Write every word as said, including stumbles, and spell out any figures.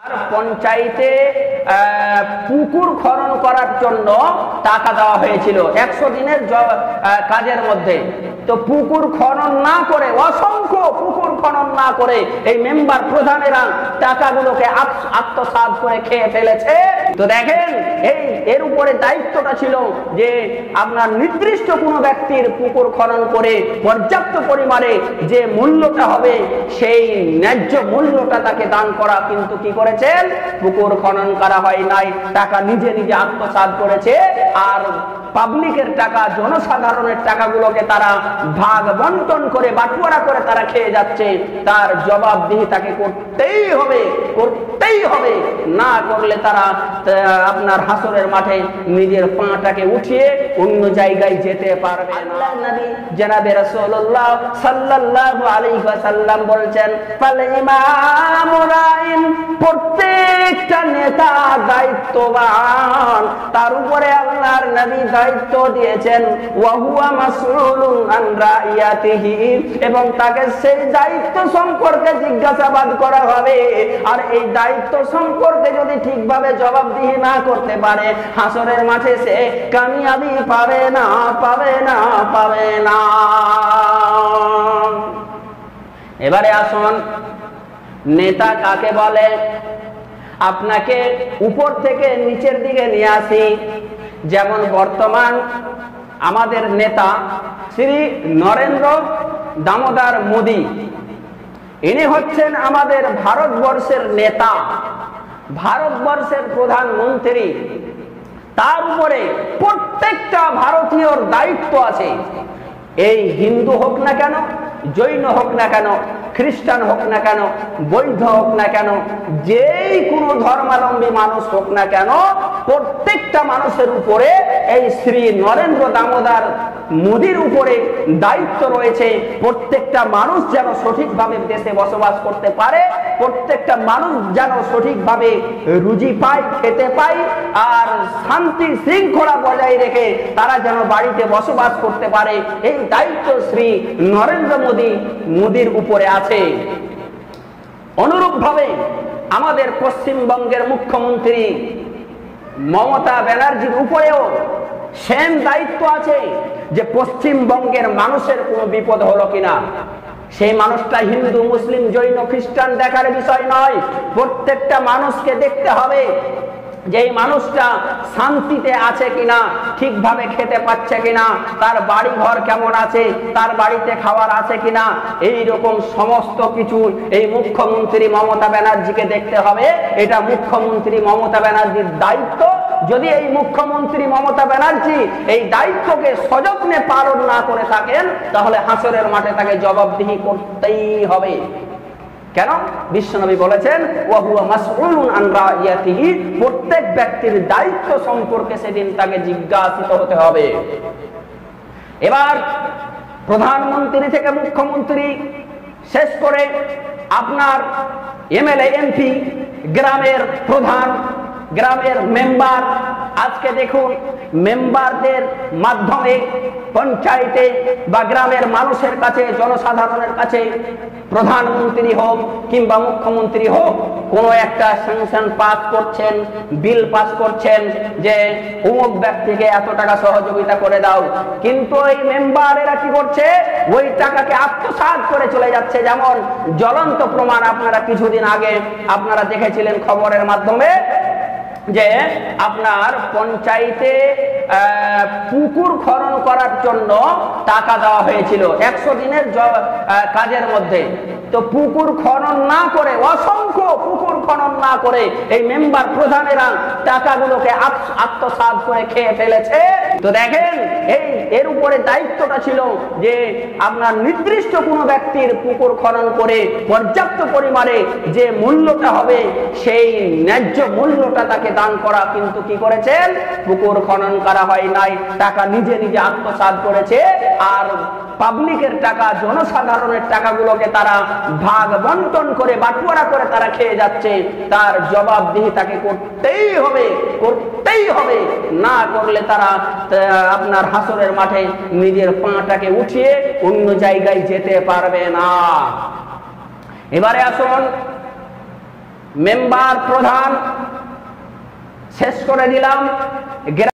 পঞ্চায়েতে পুকুর খনন করার জন্য টাকা দেওয়া হয়েছিল একশো দিনের কাজের মধ্যে। তো পুকুর খনন না করে, অসংখ্য পুকুর খনন না করে এই মেম্বার প্রধানেরা টাকাগুলোকে আত্মসাৎ করে খেয়ে ফেলেছে। তো দেখেন, এই এর উপরে দায়িত্বটা ছিল যে আপনার নির্দিষ্ট কোনো ব্যক্তির পুকুর খনন করে পর্যাপ্ত পরিমাণে যে মূল্যটা হবে সেই ন্যায্য মূল্যটা তাকে দান করা। কিন্তু কি করেছেন? পুকুর খনন করা হয় নাই, টাকা নিজে নিজে আত্মসাৎ করেছে। আর পাবলিকের টাকা, জনসাধারণের টাকাগুলোকে তারা ভাগ বন্টন করে, বাটুয়ারা করে তারা খেয়ে যাচ্ছে। তার জবাবদিহি তাকে করতেই হবে, করতেই হবে। না করলে তারা আপনার হাসরের মাঠে নিজের পাটাকে উঠিয়ে অন্য জায়গায় যেতে পারবে না। আল্লাহর নবী জনাবে রাসূলুল্লাহ সাল্লাল্লাহু আলাইহি ওয়াসাল্লাম বলেছেন, ফাল ইমামু রাইন, প্রত্যেকটা নেতা দায়িত্ববান। তার উপরে আল্লাহর নবী দায়িত্ব দিয়েছেন ওয়া হুয়া মাসউলুন আন রাইয়াতিহি, এবং তাকে সেই দায়িত্ব সম্পর্কে জিজ্ঞাসাবাদ করা হবে। আর এই দায়িত্ব সম্পর্কে যদি ঠিকভাবে জবাবদিহি না করতে পারে, হাসরের মাঠে সে কামিয়াবি পাবে না, পাবে না, পাবে না। এবারে আসুন, নেতা কাকে বলে? আপনাকে উপর থেকে নিচের দিকে নিয়ে আসি। যেমন বর্তমান আমাদের নেতা শ্রী নরেন্দ্র দামোদর মোদী, ইনি হচ্ছেন আমাদের ভারতবর্ষের নেতা, ভারতবর্ষের প্রধানমন্ত্রী। তার উপরে প্রত্যেকটা ভারতীয়র দায়িত্ব আছে। এই হিন্দু হোক না কেন, জৈন হোক না কেন, খ্রিস্টান হোক না কেন, বৌদ্ধ হোক না কেন, যেই কোনো ধর্মাবলম্বী মানুষ হোক না কেন, প্রত্যেকটা মানুষের উপরে এই শ্রী নরেন্দ্র দামোদর মোদীর উপরে দায়িত্ব রয়েছে। প্রত্যেকটা মানুষ যেন সঠিকভাবে দেশে বসবাস করতে পারে, প্রত্যেকটা মানুষ যেন সঠিকভাবে রুজি পায়, খেতে পায়, আর শান্তি শৃঙ্খলা বজায় রেখে তারা যেন বাড়িতে বসবাস করতে পারে। এই দায়িত্ব শ্রী নরেন্দ্র মোদী মোদীর উপরে আছে। অনুরূপভাবে আমাদের পশ্চিমবঙ্গের মুখ্যমন্ত্রী মমতা ব্যানার্জির উপরেও সেম দায়িত্ব আছে যে পশ্চিমবঙ্গের মানুষের কোনো বিপদ হলো কিনা। সেই মানুষটা হিন্দু, মুসলিম, জৈন, খ্রিস্টান দেখার বিষয় নয়। প্রত্যেকটা মানুষকে দেখতে হবে যে এই মানুষটা শান্তিতে আছে কিনা, ঠিকভাবে খেতে পাচ্ছে কিনা, তার বাড়ি ঘর কেমন আছে, তার বাড়িতে খাবার আছে কিনা। এই রকম সমস্ত কিছু এই মুখ্যমন্ত্রী মমতা ব্যানার্জিকে দেখতে হবে। এটা মুখ্যমন্ত্রী মমতা ব্যানার্জির দায়িত্ব। যদি এই মুখ্যমন্ত্রী মমতা ব্যানার্জি এই দায়িত্বকে সযত্নে পালন না করে থাকেন, তাহলে হাসরের মাঠে তাকে জবাবদিহি করতেই হবে। কেন? বিশ্বনবী বলেছেন ওয়া হুয়া মাসউলুন আন রাইয়াতিহি, প্রত্যেক ব্যক্তির দায়িত্ব সম্পর্কে সেদিন তাকে জিজ্ঞাসিত হতে হবে। এবার প্রধানমন্ত্রী থেকে মুখ্যমন্ত্রী শেষ করে আপনার এমএলএ, এমপি, গ্রামের প্রধান, গ্রামের মেম্বার, আজকে দেখুন মেম্বারদের মাধ্যমে পঞ্চায়েতে বা গ্রামের মানুষের কাছে, জনসাধারণের কাছে প্রধানমন্ত্রী হোক কিংবা মুখ্যমন্ত্রী হোক কোনো একটা স্যাংশন পাস করছেন, বিল পাস করছেন যে অমুক ব্যক্তিকে এত টাকা সহযোগিতা করে দাও, কিন্তু এই মেম্বারেরা কি করছে? ওই টাকাকে আত্মসাৎ করে চলে যাচ্ছে। যেমন জ্বলন্ত প্রমাণ আপনারা কিছুদিন আগে আপনারা দেখেছিলেন খবরের মাধ্যমে যে আপনার পঞ্চায়েতে পুকুর খনন করার জন্য টাকা দেওয়া হয়েছিল একশো দিনের কাজের মধ্যে। তো পুকুর খনন না করে, অসংখ্য পুকুর খনন না করে এই মেম্বার প্রধানেরা টাকাগুলোকে আত্মসাৎ করে খেয়ে ফেলেছে। তো দেখেন, এই এর উপরে দায়িত্বটা ছিল যে আপনার নির্দিষ্ট কোনো ব্যক্তির পুকুর খনন করে পর্যাপ্ত পরিমাণে যে মূল্যটা হবে সেই ন্যায্য মূল্যটা তাকে দান করা। কিন্তু কি করেছেন? পুকুর খনন করা হয় নাই, টাকা নিজে নিজে আত্মসাৎ করেছে। আর পাবলিকের টাকা, জনসাধারণের টাকাগুলোকে তারা ভাগ বন্টন করে, বাটুয়ারা করে তারা খেয়ে যাচ্ছে। তার জবাবদিহি তাকে করতেই হবে, করতেই হবে। না করলে তারা আপনার হাসরের মাঠে নিজের পাটাকে উঠিয়ে অন্য জায়গায় যেতে পারবে না। এবারে আসুন, মেম্বার প্রধান শেষ করে দিলাম। গ্রাম